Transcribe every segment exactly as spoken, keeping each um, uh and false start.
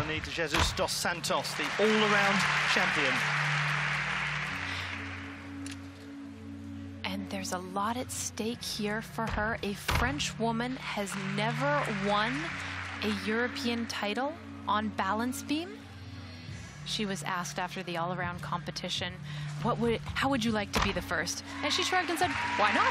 Mélanie de Jesus dos Santos, the all-around champion. And there's a lot at stake here for her. A French woman has never won a European title on balance beam. She was asked after the all-around competition, what would, how would you like to be the first? And she shrugged and said, why not?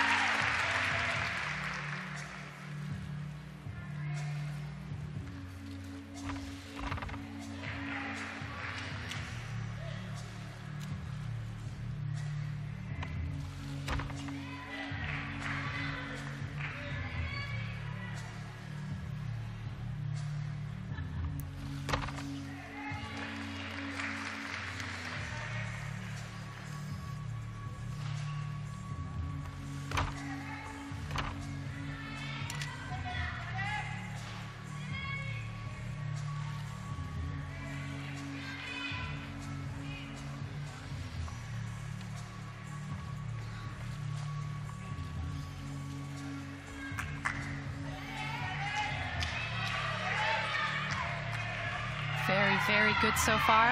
Very, very good so far.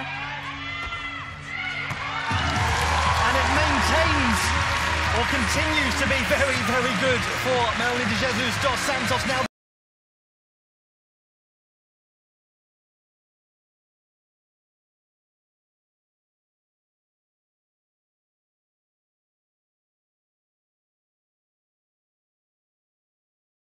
And it maintains or continues to be very, very good for Mélanie de Jesus dos Santos now.